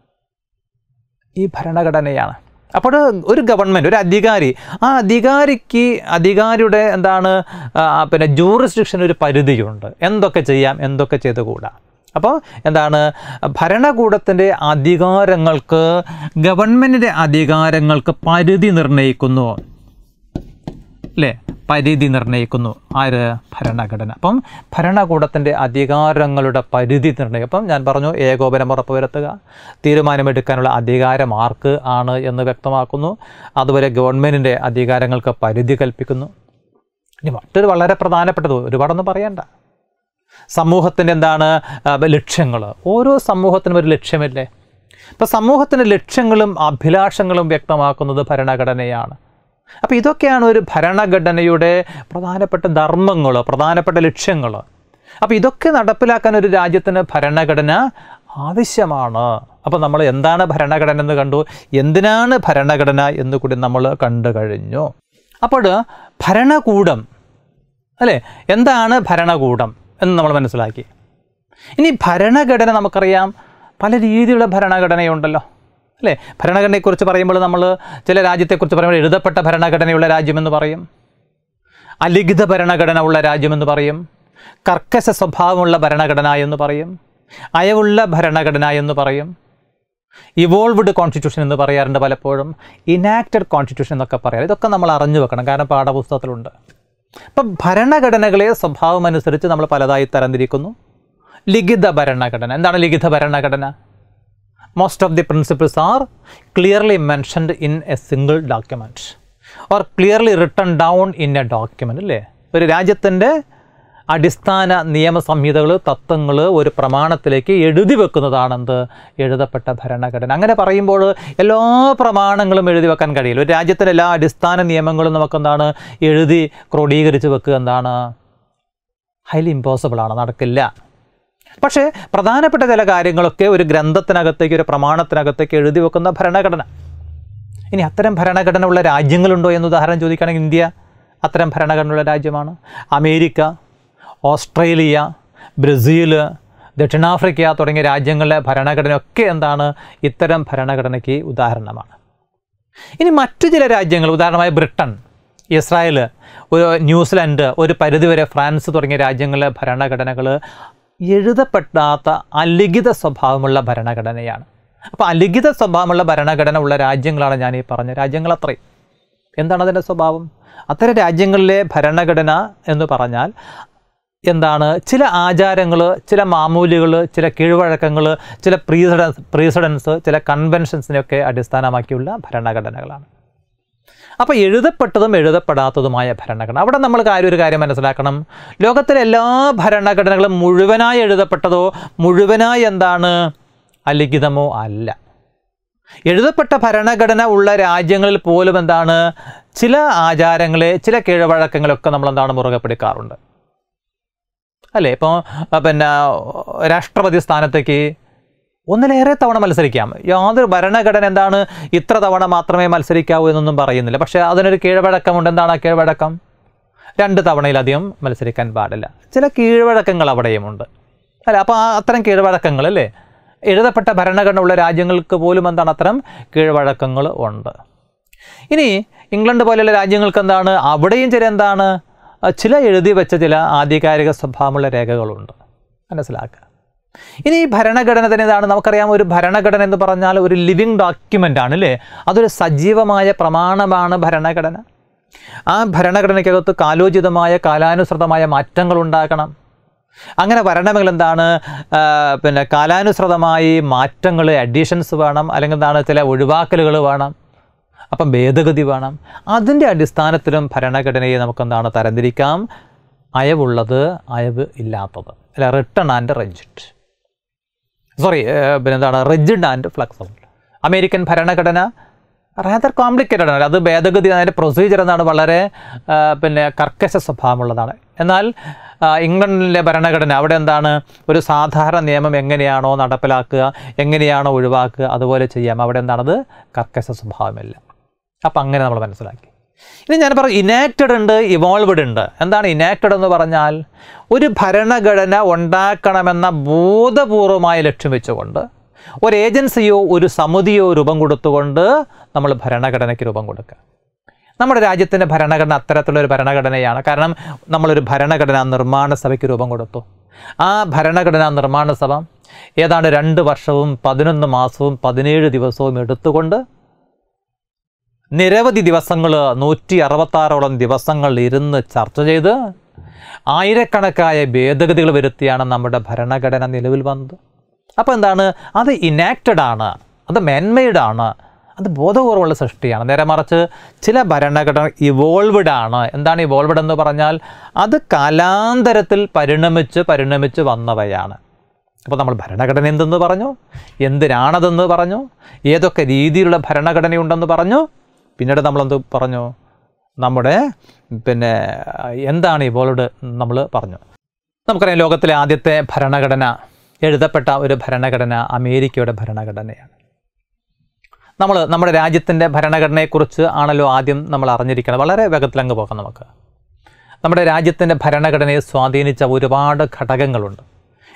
ഈ ഭരണഘടനയാണ്. അപ്പോൾ ഒരു ഗവൺമെൻറ്, ഒരു അധികാരി, ആ അധികാരിക്ക് അധികാരിയുടെ എന്താണ് പിന്നെ ജൂറിസ്ഡിക്ഷൻ ഒരു പരിധിയുണ്ട്. എന്തൊക്കെ ചെയ്യാം, എന്തൊക്കെ ചെയ്തുകൂടാ. അപ്പോൾ എന്താണ് ഭരണകൂടത്തിൻ്റെ അധികാരങ്ങൾക്ക്, ഗവൺമെൻറ്റിൻ്റെ അധികാരങ്ങൾക്ക് പരിധി നിർണ്ണയിക്കുന്നു അല്ലേ, പരിധി നിർണ്ണയിക്കുന്നു ആര്? ഭരണഘടന. അപ്പം ഭരണകൂടത്തിൻ്റെ അധികാരങ്ങളുടെ പരിധി നിർണ്ണയിക്കും. അപ്പം ഞാൻ പറഞ്ഞു ഏകോപനം ഉറപ്പുവരുത്തുക, തീരുമാനമെടുക്കാനുള്ള അധികാരം ആർക്ക് ആണ് എന്ന് വ്യക്തമാക്കുന്നു, അതുവരെ ഗവൺമെൻറ്റിൻ്റെ അധികാരങ്ങൾക്ക് പരിധി കൽപ്പിക്കുന്നു. ഇനി മറ്റൊരു വളരെ പ്രധാനപ്പെട്ടത്, ഒരുപാടൊന്നും പറയണ്ട, സമൂഹത്തിൻ്റെ എന്താണ് ലക്ഷ്യങ്ങൾ. ഓരോ സമൂഹത്തിനും ഒരു ലക്ഷ്യമില്ലേ. ഇപ്പോൾ സമൂഹത്തിൻ്റെ ലക്ഷ്യങ്ങളും അഭിലാഷങ്ങളും വ്യക്തമാക്കുന്നത് ഭരണഘടനയാണ്. അപ്പോൾ ഇതൊക്കെയാണ് ഒരു ഭരണഘടനയുടെ പ്രധാനപ്പെട്ട ധർമ്മങ്ങൾ, പ്രധാനപ്പെട്ട ലക്ഷ്യങ്ങൾ. അപ്പോൾ ഇതൊക്കെ നടപ്പിലാക്കാൻ ഒരു രാജ്യത്തിന് ഭരണഘടന ആവശ്യമാണ്. അപ്പോൾ നമ്മൾ എന്താണ് ഭരണഘടന എന്ന് കണ്ടു, എന്തിനാണ് ഭരണഘടന എന്ന് കൂടി നമ്മൾ കണ്ടു കഴിഞ്ഞു. അപ്പോൾ ഭരണകൂടം അല്ലേ, എന്താണ് ഭരണകൂടം എന്ന് നമ്മൾ മനസ്സിലാക്കി. ഇനി ഭരണഘടന നമുക്കറിയാം പല രീതിയിലുള്ള ഭരണഘടനയുണ്ടല്ലോ അല്ലേ? ഭരണഘടനയെക്കുറിച്ച് പറയുമ്പോൾ നമ്മൾ ചില രാജ്യത്തെക്കുറിച്ച് പറയുമ്പോൾ എഴുതപ്പെട്ട ഭരണഘടനയുള്ള രാജ്യമെന്ന് പറയും, അലിഖിത ഭരണഘടന ഉള്ള രാജ്യമെന്ന് പറയും, കർക്കശ സ്വഭാവമുള്ള ഭരണഘടന എന്ന് പറയും, അയവുള്ള ഭരണഘടന എന്ന് പറയും, ഇവോൾവ്ഡ് കോൺസ്റ്റിറ്റ്യൂഷൻ എന്ന് പറയാറുണ്ട്, പലപ്പോഴും ഇനാക്റ്റഡ് കോൺസ്റ്റിറ്റ്യൂഷൻ എന്നൊക്കെ പറയാം. ഇതൊക്കെ നമ്മൾ അറിഞ്ഞു വെക്കണം, കാരണം പാഠപുസ്തകത്തിലുണ്ട്. അപ്പം ഭരണഘടനകളെ സ്വഭാവം അനുസരിച്ച് നമ്മൾ പലതായി തരംതിരിക്കുന്നു. ലിഖിത ഭരണഘടന. എന്താണ് ലിഖിത ഭരണഘടന? Most of the principles are clearly mentioned in a single document or clearly written down in a document, അല്ലേ? ഒരു രാജ്യത്തിൻ്റെ അടിസ്ഥാന നിയമസംഹിതകൾ, തത്വങ്ങൾ ഒരു പ്രമാണത്തിലേക്ക് എഴുതി വെക്കുന്നതാണെന്ത്? എഴുതപ്പെട്ട ഭരണഘടന. അങ്ങനെ പറയുമ്പോൾ എല്ലാ പ്രമാണങ്ങളും എഴുതി വെക്കാൻ കഴിയില്ല. ഒരു രാജ്യത്തിൻ്റെ എല്ലാ അടിസ്ഥാന നിയമങ്ങളും നമുക്കെന്താണ് എഴുതി ക്രോഡീകരിച്ച് വെക്കുക എന്താണ്? ഹൈലി ഇമ്പോസിബിളാണ്, നടക്കില്ല. പക്ഷേ പ്രധാനപ്പെട്ട ചില കാര്യങ്ങളൊക്കെ ഒരു ഗ്രന്ഥത്തിനകത്തേക്ക്, ഒരു പ്രമാണത്തിനകത്തേക്ക് എഴുതി വെക്കുന്ന ഭരണഘടന. ഇനി അത്തരം ഭരണഘടന ഉള്ള രാജ്യങ്ങളുണ്ടോ എന്ന് ഉദാഹരണം ചോദിക്കുകയാണെങ്കിൽ ഇന്ത്യ അത്തരം ഭരണഘടനയുള്ള രാജ്യമാണ്. അമേരിക്ക, ഓസ്ട്രേലിയ, ബ്രസീൽ, ദക്ഷിണാഫ്രിക്ക തുടങ്ങിയ രാജ്യങ്ങളിലെ ഭരണഘടനയൊക്കെ എന്താണ്? ഇത്തരം ഭരണഘടനയ്ക്ക് ഉദാഹരണമാണ്. ഇനി മറ്റു ചില രാജ്യങ്ങൾ, ഉദാഹരണമായി ബ്രിട്ടൻ, ഇസ്രായേൽ, ഒരു ന്യൂസിലൻഡ്, ഒരു പരിധിവരെ ഫ്രാൻസ് തുടങ്ങിയ രാജ്യങ്ങളിലെ ഭരണഘടനകൾ എഴുതപ്പെടാത്ത അലിഖിത സ്വഭാവമുള്ള ഭരണഘടനയാണ്. അപ്പോൾ അലിഖിത സ്വഭാവമുള്ള ഭരണഘടന ഉള്ള രാജ്യങ്ങളാണ് ഞാൻ ഈ പറഞ്ഞ രാജ്യങ്ങൾ. അത്രയും. എന്താണ് അതിൻ്റെ സ്വഭാവം? അത്തരം രാജ്യങ്ങളിലെ ഭരണഘടന എന്ന് പറഞ്ഞാൽ എന്താണ്? ചില ആചാരങ്ങൾ, ചില മാമൂലികൾ, ചില കീഴ്വഴക്കങ്ങൾ, ചില പ്രീസഡൻസ് പ്രീസഡൻസ് ചില കൺവെൻഷൻസിനെയൊക്കെ അടിസ്ഥാനമാക്കിയുള്ള ഭരണഘടനകളാണ്. അപ്പോൾ എഴുതപ്പെട്ടതും എഴുതപ്പെടാത്തതുമായ ഭരണഘടന. അവിടെ നമ്മൾ കാര്യം ഒരു കാര്യം മനസ്സിലാക്കണം. ലോകത്തിലെ എല്ലാ ഭരണഘടനകളും മുഴുവനായി എഴുതപ്പെട്ടതോ മുഴുവനായി എന്താണ് അലിഖിതമോ അല്ല. എഴുതപ്പെട്ട ഭരണഘടന ഉള്ള രാജ്യങ്ങളിൽ പോലും എന്താണ് ചില ആചാരങ്ങളെ, ചില കീഴ്വഴക്കങ്ങളൊക്കെ നമ്മളെന്താണ് മുറുകെ പിടിക്കാറുണ്ട്, അല്ലേ? ഇപ്പോൾ പിന്നെ രാഷ്ട്രപതി സ്ഥാനത്തേക്ക് ഒന്നിലേറെ തവണ മത്സരിക്കാം. യാതൊരു ഭരണഘടന എന്താണ് ഇത്ര തവണ മാത്രമേ മത്സരിക്കാവൂ എന്നൊന്നും പറയുന്നില്ല. പക്ഷേ അതിനൊരു കീഴ്വഴക്കമുണ്ട്. എന്താണ് ആ കീഴ്വഴക്കം? രണ്ട് തവണയിലധികം മത്സരിക്കാൻ പാടില്ല. ചില കീഴ്വഴക്കങ്ങൾ അവിടെയുമുണ്ട്, അല്ലേ? അപ്പോൾ ആ അത്തരം കീഴ്വഴക്കങ്ങൾ, അല്ലേ, എഴുതപ്പെട്ട ഭരണഘടന ഉള്ള രാജ്യങ്ങൾക്ക് പോലും എന്താണ് അത്തരം കീഴ്വഴക്കങ്ങൾ ഉണ്ട്. ഇനി ഇംഗ്ലണ്ട് പോലെയുള്ള രാജ്യങ്ങൾക്ക് എന്താണ് അവിടെയും ചില എന്താണ് ചില എഴുതി വെച്ച ചില ആധികാരിക സ്വഭാവമുള്ള രേഖകളുണ്ട്. മനസ്സിലാക്കുക. ഇനി ഈ ഭരണഘടന തന്നെ ഇതാണ്. നമുക്കറിയാം, ഒരു ഭരണഘടന എന്ന് പറഞ്ഞാൽ ഒരു ലിവിങ് ഡോക്യുമെൻ്റ് ആണ്, അല്ലേ? അതൊരു സജീവമായ പ്രമാണമാണ് ഭരണഘടന. ആ ഭരണഘടനയ്ക്കകത്ത് കാലോചിതമായ, കാലാനുസൃതമായ മാറ്റങ്ങൾ ഉണ്ടാക്കണം. അങ്ങനെ വരണമെങ്കിൽ എന്താണ് പിന്നെ കാലാനുസൃതമായി മാറ്റങ്ങൾ, അഡീഷൻസ് വേണം, അല്ലെങ്കിൽ എന്താണ് ചില ഒഴിവാക്കലുകൾ വേണം, അപ്പം ഭേദഗതി വേണം. അതിൻ്റെ അടിസ്ഥാനത്തിലും ഭരണഘടനയെ നമുക്കെന്താണ് തരംതിരിക്കാം. അയവുള്ളത്, അയവ് ഇല്ലാത്തത്, അല്ല, റിട്ടൺ ആൻഡ് റിജിഡ്, സോറി പിന്നെ എന്താണ് റിജിഡ് ആൻഡ് ഫ്ലെക്സിബിൾ. അമേരിക്കൻ ഭരണഘടന റാദർ കോംപ്ലിക്കേറ്റഡ് ആണ്. അത് ഭേദഗതി, അതിൻ്റെ പ്രൊസീജിയർ എന്താണ് വളരെ പിന്നെ കർക്കശ സ്വഭാവമുള്ളതാണ്. എന്നാൽ ഇംഗ്ലണ്ടിലെ ഭരണഘടന അവിടെ എന്താണ് ഒരു സാധാരണ നിയമം എങ്ങനെയാണോ നടപ്പിലാക്കുക, എങ്ങനെയാണോ ഒഴിവാക്കുക, അതുപോലെ ചെയ്യാം. അവിടെ എന്താണത് കർക്കശ സ്വഭാവമില്ല. അപ്പം അങ്ങനെ നമ്മൾ മനസ്സിലാക്കി. ഇനി ഞാൻ പറഞ്ഞു ഇനാക്റ്റഡ് ഉണ്ട്, ഇവോൾവ്ഡ് ഉണ്ട്. എന്താണ് ഇനാക്റ്റഡ് എന്ന് പറഞ്ഞാൽ? ഒരു ഭരണഘടന ഉണ്ടാക്കണമെന്ന ബോധപൂർവമായ ലക്ഷ്യം വെച്ചുകൊണ്ട് ഒരു ഏജൻസിയോ ഒരു സമിതിയോ രൂപം കൊടുത്തുകൊണ്ട് നമ്മൾ ഭരണഘടനയ്ക്ക് രൂപം കൊടുക്കുക. നമ്മുടെ രാജ്യത്തിൻ്റെ ഭരണഘടന അത്തരത്തിലുള്ളൊരു ഭരണഘടനയാണ്. കാരണം നമ്മളൊരു ഭരണഘടനാ നിർമ്മാണ സഭയ്ക്ക് രൂപം കൊടുത്തു. ആ ഭരണഘടനാ നിർമ്മാണ സഭ ഏതാണ്ട് രണ്ട് വർഷവും പതിനൊന്ന് മാസവും പതിനേഴ് ദിവസവും എടുത്തുകൊണ്ട് നിരവധി ദിവസങ്ങൾ, നൂറ്റി അറുപത്താറോളം ദിവസങ്ങൾ ഇരുന്ന് ചർച്ച ചെയ്ത് ആയിരക്കണക്കായ ഭേദഗതികൾ വരുത്തിയാണ് നമ്മുടെ ഭരണഘടന നിലവിൽ വന്നത്. അപ്പോൾ എന്താണ്? അത് ഇനാക്റ്റഡ് ആണ്, അത് മാൻമെയ്ഡ് ആണ്, അത് ബോധപൂർവ്വമുള്ള സൃഷ്ടിയാണ്. നേരെ മറിച്ച് ചില ഭരണഘടന ഇവോൾവ്ഡ് ആണ്. എന്താണ് ഇവോൾവ്ഡ് എന്ന് പറഞ്ഞാൽ? അത് കാലാന്തരത്തിൽ പരിണമിച്ച് പരിണമിച്ച് വന്നവയാണ്. അപ്പോൾ നമ്മൾ ഭരണഘടന എന്തെന്ന് പറഞ്ഞു, എന്തിനാണതെന്ന് പറഞ്ഞു, ഏതൊക്കെ രീതിയിലുള്ള ഭരണഘടനയുണ്ടെന്ന് പറഞ്ഞു. പിന്നീട് നമ്മളെന്ത് പറഞ്ഞു? നമ്മുടെ പിന്നെ എന്താണ് ഇവോൾവ്ഡ് നമ്മൾ പറഞ്ഞു. നമുക്കറിയാം, ലോകത്തിലെ ആദ്യത്തെ ഭരണഘടന, എഴുതപ്പെട്ട ഒരു ഭരണഘടന അമേരിക്കയുടെ ഭരണഘടനയാണ്. നമ്മൾ നമ്മുടെ രാജ്യത്തിൻ്റെ ഭരണഘടനയെക്കുറിച്ച് ആണല്ലോ ആദ്യം നമ്മൾ അറിഞ്ഞിരിക്കണം. വളരെ വേഗത്തിലങ്ങ് പോകാം നമുക്ക്. നമ്മുടെ രാജ്യത്തിൻ്റെ ഭരണഘടനയെ സ്വാധീനിച്ച ഒരുപാട് ഘടകങ്ങളുണ്ട്.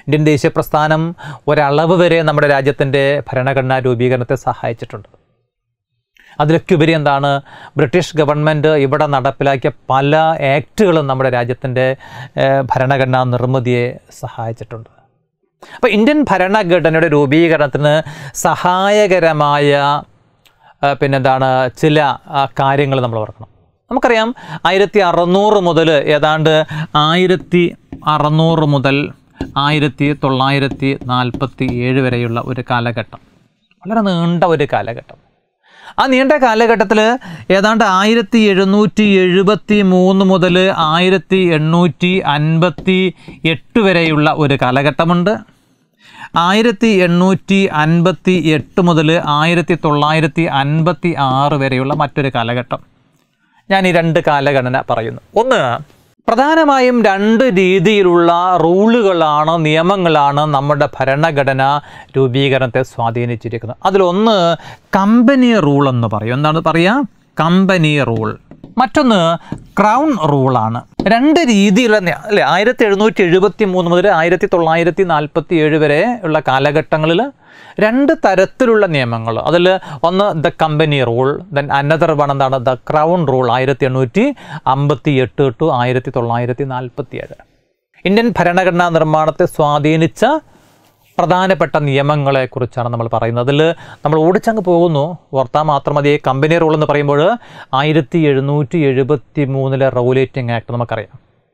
ഇന്ത്യൻ ദേശീയ പ്രസ്ഥാനം ഒരളവ് വരെ നമ്മുടെ രാജ്യത്തിൻ്റെ ഭരണഘടനാ രൂപീകരണത്തെ സഹായിച്ചിട്ടുണ്ട്. അതിലൊക്കെ ഉപരി എന്താണ്, ബ്രിട്ടീഷ് ഗവൺമെൻറ് ഇവിടെ നടപ്പിലാക്കിയ പല ആക്റ്റുകളും നമ്മുടെ രാജ്യത്തിൻ്റെ ഭരണഘടനാ നിർമ്മിതിയെ സഹായിച്ചിട്ടുണ്ട്. അപ്പോൾ ഇന്ത്യൻ ഭരണഘടനയുടെ രൂപീകരണത്തിന് സഹായകരമായ പിന്നെന്താണ് ചില കാര്യങ്ങൾ നമ്മൾ ഓർക്കണം. നമുക്കറിയാം ആയിരത്തി അറുന്നൂറ് മുതൽ ഏതാണ്ട് ആയിരത്തി അറുന്നൂറ് മുതൽ ആയിരത്തി തൊള്ളായിരത്തി നാൽപ്പത്തി ഏഴ് വരെയുള്ള ഒരു കാലഘട്ടം, വളരെ നീണ്ട ഒരു കാലഘട്ടം. ആ നീണ്ട കാലഘട്ടത്തിൽ ഏതാണ്ട് ആയിരത്തി എഴുന്നൂറ്റി എഴുപത്തി മൂന്ന് മുതൽ ആയിരത്തി എണ്ണൂറ്റി അൻപത്തി എട്ട് വരെയുള്ള ഒരു കാലഘട്ടമുണ്ട്. ആയിരത്തി എണ്ണൂറ്റി അൻപത്തി എട്ട് മുതൽ ആയിരത്തി തൊള്ളായിരത്തി അൻപത്തി ആറ് വരെയുള്ള മറ്റൊരു കാലഘട്ടം. ഞാൻ ഈ രണ്ട് കാലഗണന പറയുന്നു. ഒന്ന്, പ്രധാനമായും രണ്ട് രീതിയിലുള്ള റൂളുകളാണ്, നിയമങ്ങളാണ് നമ്മുടെ ഭരണഘടന രൂപീകരണത്തെ സ്വാധീനിച്ചിരിക്കുന്നത്. അതിലൊന്ന് കമ്പനി റൂൾ എന്ന് പറയും. എന്താണ് പറയുക? Company rule. മറ്റൊന്ന് ക്രൗൺ റൂളാണ്. രണ്ട് രീതിയിലുള്ള അല്ലേ, ആയിരത്തി എഴുന്നൂറ്റി എഴുപത്തി മൂന്ന് മുതൽ ആയിരത്തി തൊള്ളായിരത്തി നാൽപ്പത്തി ഏഴ് വരെ ഉള്ള കാലഘട്ടങ്ങളിൽ രണ്ട് തരത്തിലുള്ള നിയമങ്ങൾ. അതിൽ ഒന്ന് the company rule, then another one എന്താണ് ദ ക്രൗൺ റൂൾ, ആയിരത്തി എണ്ണൂറ്റി അമ്പത്തി എട്ട് ടു ആയിരത്തി തൊള്ളായിരത്തി നാൽപ്പത്തി ഏഴ്. ഇന്ത്യൻ ഭരണഘടനാ നിർമ്മാണത്തെ സ്വാധീനിച്ച പ്രധാനപ്പെട്ട നിയമങ്ങളെക്കുറിച്ചാണ് നമ്മൾ പറയുന്നത്. അതിൽ നമ്മൾ ഓടിച്ചങ്ങ് പോകുന്നു, ഓർത്താൽ മാത്രം മതി. കമ്പനി റൂൾ എന്ന് പറയുമ്പോൾ ആയിരത്തി എഴുന്നൂറ്റി എഴുപത്തി മൂന്നിലെ റെഗുലേറ്റിംഗ് ആക്ട് നമുക്കറിയാം.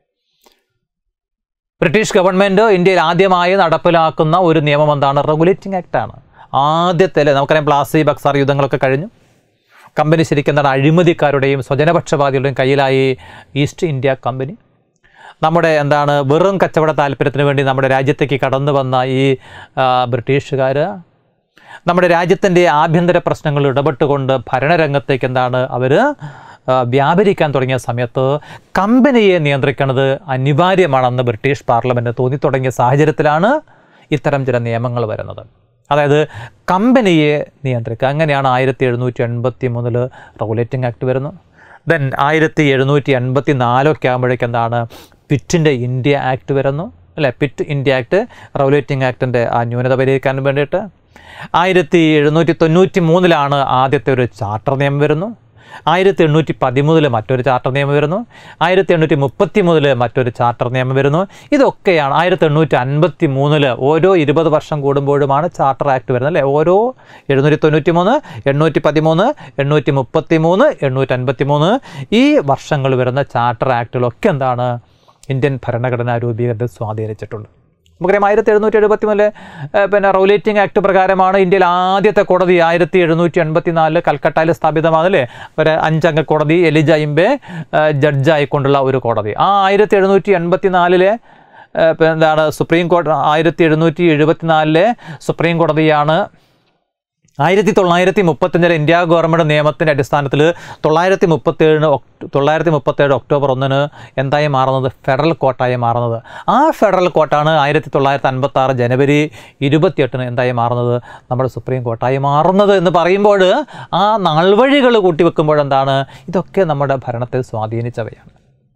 ബ്രിട്ടീഷ് ഗവൺമെൻറ് ഇന്ത്യയിൽ ആദ്യമായി നടപ്പിലാക്കുന്ന ഒരു നിയമം എന്താണ്? റെഗുലേറ്റിംഗ് ആക്ടാണ്. ആദ്യത്തെ നമുക്കറിയാം പ്ലാസി ബക്സാർ യുദ്ധങ്ങളൊക്കെ കഴിഞ്ഞു. കമ്പനി ശരിക്കും എന്താണ് അഴിമതിക്കാരുടെയും സ്വജനപക്ഷപാതികളുടെയും കയ്യിലായി ഈസ്റ്റ് ഇന്ത്യ കമ്പനി. നമ്മുടെ എന്താണ് വെറും കച്ചവട താല്പര്യത്തിന് വേണ്ടി നമ്മുടെ രാജ്യത്തേക്ക് കടന്നു വന്ന ഈ ബ്രിട്ടീഷുകാർ നമ്മുടെ രാജ്യത്തിൻ്റെ ആഭ്യന്തര പ്രശ്നങ്ങൾ ഇടപെട്ടുകൊണ്ട് ഭരണരംഗത്തേക്ക് എന്താണ് അവർ വ്യാപരിക്കാൻ തുടങ്ങിയ സമയത്ത് കമ്പനിയെ നിയന്ത്രിക്കുന്നത് അനിവാര്യമാണെന്ന് ബ്രിട്ടീഷ് പാർലമെൻറ്റ് തോന്നിത്തുടങ്ങിയ സാഹചര്യത്തിലാണ് ഇത്തരം ചില നിയമങ്ങൾ വരുന്നത്. അതായത് കമ്പനിയെ നിയന്ത്രിക്കുക. അങ്ങനെയാണ് ആയിരത്തി എഴുന്നൂറ്റി എൺപത്തി മൂന്നിൽ റെഗുലേറ്റിംഗ് ആക്ട് വരുന്നു. ദെൻ ആയിരത്തി എഴുന്നൂറ്റി എൺപത്തി നാലൊക്കെ ആകുമ്പോഴേക്ക് എന്താണ് പിറ്റിൻ്റെ ഇന്ത്യ ആക്ട് വരുന്നു അല്ലേ. പിറ്റ് ഇന്ത്യ ആക്ട് റെഗുലേറ്റിംഗ് ആക്ടിൻ്റെ ആ ന്യൂനത പരിഹരിക്കാൻ വേണ്ടിയിട്ട്. ആയിരത്തി എഴുന്നൂറ്റി തൊണ്ണൂറ്റി മൂന്നിലാണ് ആദ്യത്തെ ഒരു ചാർട്ടർ നിയമം വരുന്നു. ആയിരത്തി എണ്ണൂറ്റി പതിമൂന്നിൽ മറ്റൊരു ചാർട്ടർ നിയമം വരുന്നു. ആയിരത്തി എണ്ണൂറ്റി മുപ്പത്തി മൂന്നിൽ മറ്റൊരു ചാർട്ടർ നിയമം വരുന്നു. ഇതൊക്കെയാണ് ആയിരത്തി എണ്ണൂറ്റി അൻപത്തി മൂന്നിൽ ഓരോ ഇരുപത് വർഷം കൂടുമ്പോഴുമാണ് ചാർട്ടർ ആക്ട് വരുന്നത് അല്ലേ. ഓരോ എഴുന്നൂറ്റി തൊണ്ണൂറ്റി മൂന്ന് എണ്ണൂറ്റി പതിമൂന്ന് എണ്ണൂറ്റി മുപ്പത്തി മൂന്ന് എണ്ണൂറ്റി അൻപത്തി മൂന്ന് ഈ വർഷങ്ങൾ വരുന്ന ചാർട്ടർ ആക്ടുകളൊക്കെ എന്താണ് ഇന്ത്യൻ ഭരണഘടനാ രൂപീകരണത്തെ സ്വാധീനിച്ചിട്ടുണ്ട്. നമുക്കറിയാം ആയിരത്തി എഴുന്നൂറ്റി എഴുപത്തി മൂന്നിലെ പിന്നെ റെഗുലേറ്റിംഗ് ആക്ട് പ്രകാരമാണ് ഇന്ത്യയിൽ ആദ്യത്തെ കോടതി ആയിരത്തി എഴുന്നൂറ്റി എൺപത്തി നാലിൽ കൽക്കട്ടയിൽ സ്ഥാപിതമാണല്ലേ. ഒരു അഞ്ചംഗ കോടതി എലിജ ഇംബെ ജഡ്ജായിക്കൊണ്ടുള്ള ഒരു കോടതി. ആ ആയിരത്തി എഴുന്നൂറ്റി എൺപത്തി നാലിലെ എന്താണ് സുപ്രീം കോടതി ആയിരത്തി എഴുന്നൂറ്റി എഴുപത്തി നാലിലെ സുപ്രീം കോടതിയാണ് ആയിരത്തി തൊള്ളായിരത്തി മുപ്പത്തഞ്ചിലെ ഇന്ത്യ ഗവൺമെൻറ് നിയമത്തിൻ്റെ അടിസ്ഥാനത്തിൽ തൊള്ളായിരത്തി മുപ്പത്തേഴിന് തൊള്ളായിരത്തി മുപ്പത്തേഴ് ഒക്ടോബർ ഒന്നിന് എന്തായി മാറുന്നത്? ഫെഡറൽ കോർട്ടായി മാറുന്നത്. ആ ഫെഡറൽ കോർട്ടാണ് ആയിരത്തി തൊള്ളായിരത്തി അൻപത്തി ആറ് ജനുവരി ഇരുപത്തിയെട്ടിന് എന്തായി മാറുന്നത്? നമ്മുടെ സുപ്രീം കോർട്ടായി മാറുന്നത് എന്ന് പറയുമ്പോൾ ആ നാൾവഴികൾ കൂട്ടിവെക്കുമ്പോഴെന്താണ് ഇതൊക്കെ നമ്മുടെ ഭരണത്തെ സ്വാധീനിച്ചവയാണ്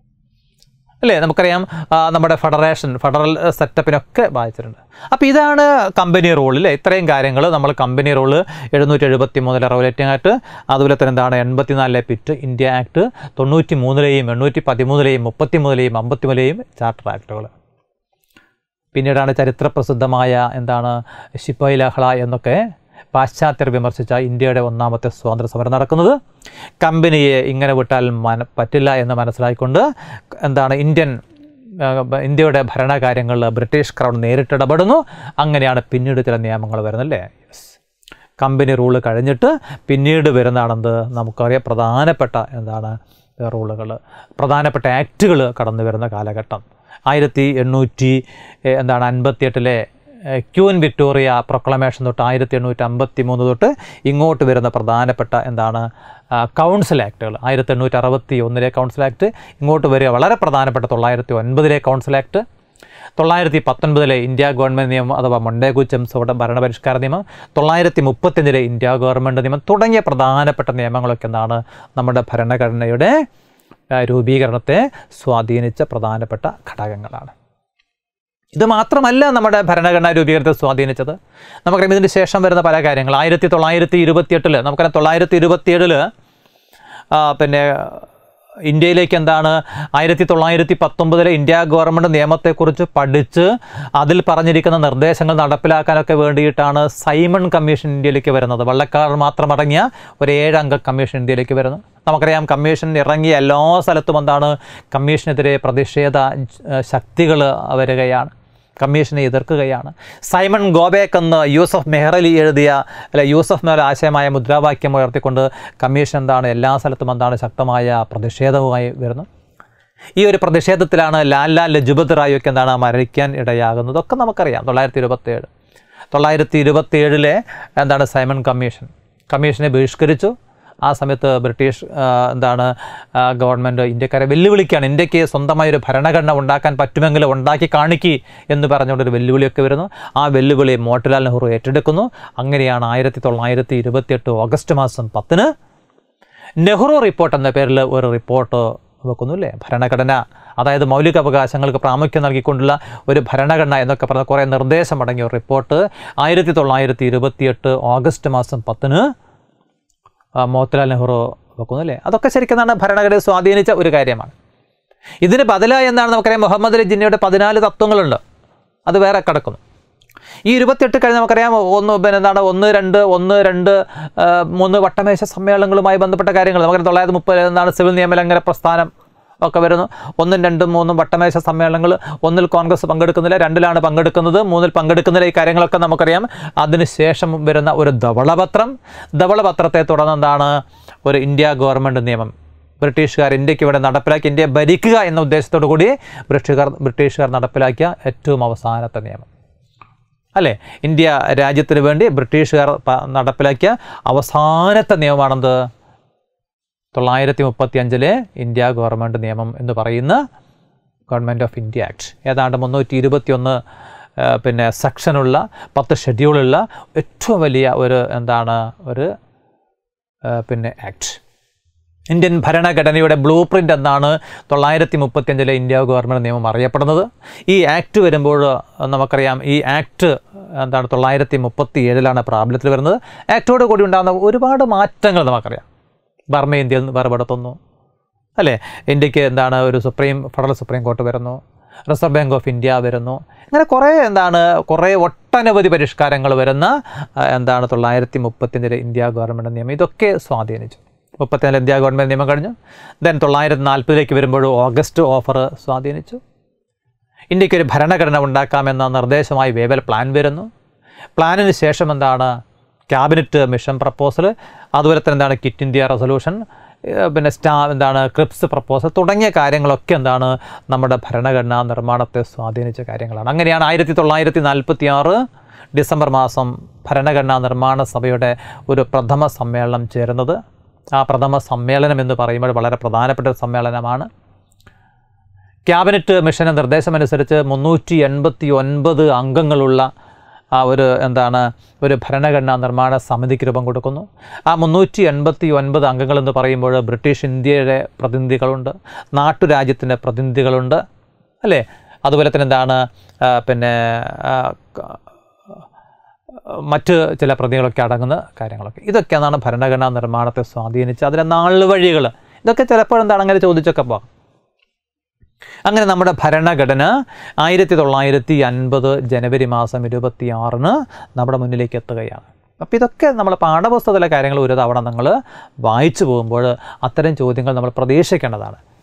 അല്ലേ. നമുക്കറിയാം നമ്മുടെ ഫെഡറേഷൻ ഫെഡറൽ സെറ്റപ്പിനൊക്കെ ബാധിച്ചിട്ടുണ്ട്. അപ്പോൾ ഇതാണ് കമ്പനി റൂൾ അല്ലേ. ഇത്രയും കാര്യങ്ങൾ നമ്മൾ കമ്പനി റൂള് എഴുന്നൂറ്റി എഴുപത്തി മൂന്നിലെ റെഗുലേറ്റിംഗ് ആക്ട്, അതുപോലെ തന്നെ എന്താണ് എൺപത്തിനാലിലെ പിറ്റ് ഇന്ത്യ ആക്ട്, തൊണ്ണൂറ്റി മൂന്നിലെയും എണ്ണൂറ്റി പതിമൂന്നിലെയും മുപ്പത്തി മൂന്നിലെയും അമ്പത്തി മൂന്നിലെയും ചാർട്ടർ ആക്ടുകൾ. പിന്നീടാണ് ചരിത്രപ്രസിദ്ധമായ എന്താണ് ശിപ്പായി ലഹള എന്നൊക്കെ പാശ്ചാത്യർ വിമർശിച്ച ഇന്ത്യയുടെ ഒന്നാമത്തെ സ്വാതന്ത്ര്യ സമരം നടക്കുന്നത്. കമ്പനിയെ ഇങ്ങനെ വിട്ടാൽ മന പറ്റില്ല എന്ന് മനസ്സിലാക്കിക്കൊണ്ട് എന്താണ് ഇന്ത്യൻ ഇന്ത്യയുടെ ഭരണകാര്യങ്ങളിൽ ബ്രിട്ടീഷ് ക്രൗൺ നേരിട്ടിടപെടുന്നു. അങ്ങനെയാണ് പിന്നീട് ചില നിയമങ്ങൾ വരുന്നല്ലേ. യെസ്, കമ്പനി റൂള് കഴിഞ്ഞിട്ട് പിന്നീട് വരുന്നതാണെന്ത് നമുക്കറിയാം പ്രധാനപ്പെട്ട എന്താണ് റൂളുകൾ, പ്രധാനപ്പെട്ട ആക്റ്റുകൾ കടന്നു വരുന്ന കാലഘട്ടം. ആയിരത്തി എണ്ണൂറ്റി എന്താണ് അൻപത്തിയെട്ടിലെ ക്യൂൻ വിക്ടോറിയ പ്രൊക്ലമേഷൻ തൊട്ട് ആയിരത്തി എണ്ണൂറ്റി അമ്പത്തി മൂന്ന് തൊട്ട് ഇങ്ങോട്ട് വരുന്ന പ്രധാനപ്പെട്ട എന്താണ് കൗൺസിൽ ആക്ടുകൾ. ആയിരത്തി എണ്ണൂറ്റി അറുപത്തി ഒന്നിലെ കൗൺസിൽ ആക്ട്, ഇങ്ങോട്ട് വരിക വളരെ പ്രധാനപ്പെട്ട തൊള്ളായിരത്തി ഒൻപതിലെ കൗൺസിൽ ആക്ട്, തൊള്ളായിരത്തി പത്തൊൻപതിലെ ഇന്ത്യ ഗവൺമെൻറ് നിയമം അഥവാ മൊണ്ടേഗു ചെംസോയുടെ ഭരണപരിഷ്കാര നിയമം, തൊള്ളായിരത്തി മുപ്പത്തഞ്ചിലെ ഇന്ത്യ ഗവൺമെൻറ് നിയമം തുടങ്ങിയ പ്രധാനപ്പെട്ട നിയമങ്ങളൊക്കെ എന്താണ് നമ്മുടെ ഭരണഘടനയുടെ രൂപീകരണത്തെ സ്വാധീനിച്ച പ്രധാനപ്പെട്ട ഘടകങ്ങളാണ്. ഇത് മാത്രമല്ല നമ്മുടെ ഭരണഘടനാ രൂപീകരണത്തെ സ്വാധീനിച്ചത്. നമുക്കറിയാം ഇതിന് ശേഷം വരുന്ന പല കാര്യങ്ങൾ. ആയിരത്തി തൊള്ളായിരത്തി ഇരുപത്തിയെട്ടിൽ നമുക്കറിയാം തൊള്ളായിരത്തി ഇരുപത്തിയേഴില് പിന്നെ ഇന്ത്യയിലേക്ക് എന്താണ് ആയിരത്തി തൊള്ളായിരത്തി പത്തൊമ്പതിലെ ഇന്ത്യ ഗവൺമെൻറ് നിയമത്തെക്കുറിച്ച് പഠിച്ച് അതിൽ പറഞ്ഞിരിക്കുന്ന നിർദ്ദേശങ്ങൾ നടപ്പിലാക്കാനൊക്കെ വേണ്ടിയിട്ടാണ് സൈമൺ കമ്മീഷൻ ഇന്ത്യയിലേക്ക് വരുന്നത്. വെള്ളക്കാർ മാത്രം അടങ്ങിയ ഒരു ഏഴംഗ കമ്മീഷൻ ഇന്ത്യയിലേക്ക് വരുന്നു. നമുക്കറിയാം കമ്മീഷൻ ഇറങ്ങിയ എല്ലാ സ്ഥലത്തും എന്താണ് കമ്മീഷനെതിരെ പ്രതിഷേധ ശക്തികൾ വരികയാണ്, കമ്മീഷനെ എതിർക്കുകയാണ്. സൈമൺ ഗോബേക്ക് എന്ന് യൂസഫ് മെഹ്റലി എഴുതിയ അല്ലെ യൂസഫ് മെഹ്റൽ ആശയമായ മുദ്രാവാക്യം ഉയർത്തിക്കൊണ്ട് കമ്മീഷൻ എന്താണ് എല്ലാ സ്ഥലത്തും എന്താണ് ശക്തമായ പ്രതിഷേധവുമായി വരുന്നു. ഈ ഒരു പ്രതിഷേധത്തിലാണ് ലാൽ ലാൽ ലജ്പത് റായിയൊക്കെ എന്താണ് മരിക്കാൻ ഇടയാകുന്നത്. ഒക്കെ നമുക്കറിയാം. തൊള്ളായിരത്തി ഇരുപത്തിയേഴ് തൊള്ളായിരത്തി ഇരുപത്തിയേഴിലെ എന്താണ് സൈമൺ കമ്മീഷൻ കമ്മീഷനെ ബഹിഷ്കരിച്ചു. ആ സമയത്ത് ബ്രിട്ടീഷ് എന്താണ് ഗവൺമെൻറ് ഇന്ത്യക്കാരെ വെല്ലുവിളിക്കുകയാണ്. ഇന്ത്യക്ക് സ്വന്തമായൊരു ഭരണഘടന ഉണ്ടാക്കാൻ പറ്റുമെങ്കിൽ ഉണ്ടാക്കി കാണിക്കി എന്ന് പറഞ്ഞുകൊണ്ടൊരു വെല്ലുവിളിയൊക്കെ വരുന്നു. ആ വെല്ലുവിളി മോട്ടിലാൽ നെഹ്റു ഏറ്റെടുക്കുന്നു. അങ്ങനെയാണ് ആയിരത്തി തൊള്ളായിരത്തി ഇരുപത്തിയെട്ട് ഓഗസ്റ്റ് മാസം പത്തിന് നെഹ്റു റിപ്പോർട്ട് എന്ന പേരിൽ ഒരു റിപ്പോർട്ട് വെക്കുന്നു അല്ലേ. ഭരണഘടന, അതായത് മൗലിക അവകാശങ്ങൾക്ക് പ്രാമുഖ്യം നൽകിക്കൊണ്ടുള്ള ഒരു ഭരണഘടന എന്നൊക്കെ പറഞ്ഞ കുറേ നിർദ്ദേശം അടങ്ങിയ ഒരു റിപ്പോർട്ട് ആയിരത്തി തൊള്ളായിരത്തി ഇരുപത്തിയെട്ട് ഓഗസ്റ്റ് മാസം പത്തിന് മോത്തിലാൽ നെഹ്റു വെക്കുന്നു അല്ലേ. അതൊക്കെ ശരിക്കും എന്താണ് ഭരണഘടനയെ സ്വാധീനിച്ച ഒരു കാര്യമാണ്. ഇതിന് ബദലായി എന്താണ് നമുക്കറിയാം മുഹമ്മദ് അലി ജിന്നയുടെ പതിനാല് തത്വങ്ങളുണ്ട്. അത് വേറെ കിടക്കുന്നു. ഈ ഇരുപത്തിയെട്ട് കഴിഞ്ഞ് നമുക്കറിയാം ഒന്ന് പിന്നെ എന്താണ് ഒന്ന് രണ്ട് ഒന്ന് രണ്ട് മൂന്ന് വട്ടമേശ സമ്മേളനങ്ങളുമായി ബന്ധപ്പെട്ട കാര്യങ്ങൾ നമുക്കറിയാം. തൊള്ളായിരത്തി മുപ്പത് എന്താണ് സിവിൽ നിയമലംഘന പ്രസ്ഥാനം ഒക്കെ വരുന്നു. ഒന്നും രണ്ടും മൂന്നും വട്ടമേശ സമ്മേളനങ്ങൾ. ഒന്നിൽ കോൺഗ്രസ് പങ്കെടുക്കുന്നില്ല, രണ്ടിലാണ് പങ്കെടുക്കുന്നത്, മൂന്നിൽ പങ്കെടുക്കുന്നില്ല. ഈ കാര്യങ്ങളൊക്കെ നമുക്കറിയാം. അതിനുശേഷം വരുന്ന ഒരു ധവളപത്രം. ധവളപത്രത്തെ തുടർന്ന് എന്താണ് ഒരു ഇന്ത്യ ഗവൺമെൻറ് നിയമം ബ്രിട്ടീഷുകാർ ഇന്ത്യക്ക് ഇവിടെ നടപ്പിലാക്കി ഇന്ത്യയെ ഭരിക്കുക എന്ന ഉദ്ദേശത്തോടു കൂടി ബ്രിട്ടീഷുകാർ ബ്രിട്ടീഷുകാർ നടപ്പിലാക്കിയ ഏറ്റവും അവസാനത്തെ നിയമം അല്ലേ. ഇന്ത്യ രാജ്യത്തിന് വേണ്ടി ബ്രിട്ടീഷുകാർ നടപ്പിലാക്കിയ അവസാനത്തെ നിയമമാണെന്ത് തൊള്ളായിരത്തി മുപ്പത്തി അഞ്ചിലെ ഇന്ത്യ ഗവൺമെൻറ് നിയമം എന്ന് പറയുന്ന ഗവൺമെൻറ് ഓഫ് ഇന്ത്യ ആക്ട്. ഏതാണ്ട് മുന്നൂറ്റി ഇരുപത്തി ഒന്ന് പിന്നെ സെക്ഷനുള്ള പത്ത് ഷെഡ്യൂളുള്ള ഏറ്റവും വലിയ ഒരു എന്താണ് ഒരു പിന്നെ ആക്ട്. ഇന്ത്യൻ ഭരണഘടനയുടെ ബ്ലൂ പ്രിൻ്റ് എന്നാണ് തൊള്ളായിരത്തി മുപ്പത്തി അഞ്ചിലെ ഇന്ത്യ ഗവൺമെൻറ് നിയമം അറിയപ്പെടുന്നത്. ഈ ആക്ട് വരുമ്പോൾ നമുക്കറിയാം ഈ ആക്ട് എന്താണ് തൊള്ളായിരത്തി മുപ്പത്തി ഏഴിലാണ് പ്രാബല്യത്തിൽ വരുന്നത്. ആക്ടോട് കൂടി ഉണ്ടാകുന്ന ഒരുപാട് മാറ്റങ്ങൾ നമുക്കറിയാം. ബർമ ഇന്ത്യയിൽ നിന്ന് വേർപെടുത്തുന്നു അല്ലേ. ഇന്ത്യക്ക് എന്താണ് ഒരു സുപ്രീം ഫെഡറൽ സുപ്രീം കോർട്ട് വരുന്നു, റിസർവ് ബാങ്ക് ഓഫ് ഇന്ത്യ വരുന്നു. ഇങ്ങനെ കുറേ എന്താണ് കുറേ ഒട്ടനവധി പരിഷ്കാരങ്ങൾ വരുന്ന എന്താണ് തൊള്ളായിരത്തി മുപ്പത്തിയഞ്ചിലെ ഇന്ത്യ ഗവൺമെൻറ് നിയമം. ഇതൊക്കെ സ്വാധീനിച്ചു. മുപ്പത്തിനാല് ഇന്ത്യ ഗവൺമെൻറ് നിയമം കഴിഞ്ഞു. ദെൻ തൊള്ളായിരത്തി നാൽപ്പതിലേക്ക് വരുമ്പോൾ ഓഗസ്റ്റ് ഓഫർ സ്വാധീനിച്ചു. ഇന്ത്യക്കൊരു ഭരണഘടന ഉണ്ടാക്കാമെന്ന നിർദ്ദേശമായി വേവൽ പ്ലാൻ വരുന്നു. പ്ലാനിന് ശേഷം എന്താണ് ക്യാബിനറ്റ് മിഷൻ പ്രപ്പോസൽ, അതുപോലെ തന്നെ എന്താണ് കിറ്റ് ഇന്ത്യ റെസൊല്യൂഷൻ, പിന്നെ സ്റ്റാ എന്താണ് ക്രിപ്സ് പ്രപ്പോസൽ തുടങ്ങിയ കാര്യങ്ങളൊക്കെ എന്താണ് നമ്മുടെ ഭരണഘടനാ നിർമ്മാണത്തെ സ്വാധീനിച്ച കാര്യങ്ങളാണ്. അങ്ങനെയാണ് ആയിരത്തി തൊള്ളായിരത്തി നാൽപ്പത്തി ആറ് ഡിസംബർ മാസം ഭരണഘടനാ നിർമ്മാണ സഭയുടെ ഒരു പ്രഥമ സമ്മേളനം ചേരുന്നത്. ആ പ്രഥമ സമ്മേളനം എന്ന് പറയുമ്പോൾ വളരെ പ്രധാനപ്പെട്ട ഒരു സമ്മേളനമാണ്. ക്യാബിനറ്റ് മിഷൻ്റെ നിർദ്ദേശമനുസരിച്ച് മുന്നൂറ്റി എൺപത്തി ഒൻപത് അംഗങ്ങളുള്ള ആ ഒരു എന്താണ് ഒരു ഭരണഘടനാ നിർമ്മാണ സമിതിക്ക് രൂപം കൊടുക്കുന്നു. ആ മുന്നൂറ്റി എൺപത്തി ഒൻപത് അംഗങ്ങളെന്ന് പറയുമ്പോൾ ബ്രിട്ടീഷ് ഇന്ത്യയുടെ പ്രതിനിധികളുണ്ട്, നാട്ടുരാജ്യത്തിൻ്റെ പ്രതിനിധികളുണ്ട് അല്ലേ. അതുപോലെ തന്നെ എന്താണ് പിന്നെ മറ്റ് ചില പ്രതികളൊക്കെ അടങ്ങുന്ന കാര്യങ്ങളൊക്കെ. ഇതൊക്കെ എന്താണ് ഭരണഘടനാ നിർമ്മാണത്തെ സ്വാധീനിച്ച് അതിലെ നാളുവഴികൾ. ഇതൊക്കെ ചിലപ്പോൾ എന്താണ് അങ്ങനെ ചോദിച്ചൊക്കെ പോകാം. അങ്ങനെ നമ്മുടെ ഭരണഘടന ആയിരത്തി തൊള്ളായിരത്തി അൻപത് ജനുവരി മാസം ഇരുപത്തി ആറിന് നമ്മുടെ മുന്നിലേക്ക് എത്തുകയാണ്. അപ്പോൾ ഇതൊക്കെ നമ്മൾ പാഠപുസ്തകത്തിലെ കാര്യങ്ങൾ ഒരു തവണ നിങ്ങൾ വായിച്ചു പോകുമ്പോൾ അത്തരം ചോദ്യങ്ങൾ നമ്മൾ പ്രതീക്ഷിക്കേണ്ടതാണ്.